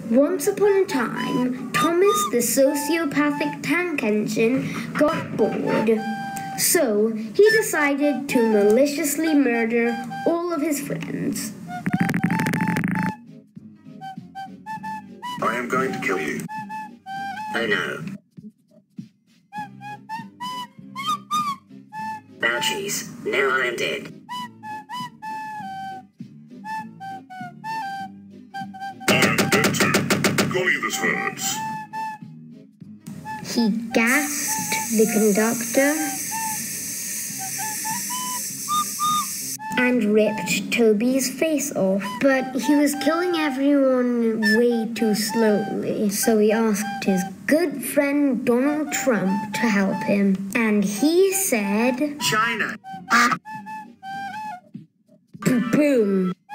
Once upon a time, Thomas the Sociopathic Tankengine got bored. So, he decided to maliciously murder all of his friends. I am going to kill you. Oh no. Ouchies, now I am dead. I'm dead too. Golly, this hurts. He gasped the conductor and ripped Toby's face off. But he was killing everyone way too slowly, so he asked his good friend Donald Trump to help him. And he said, China. Boom!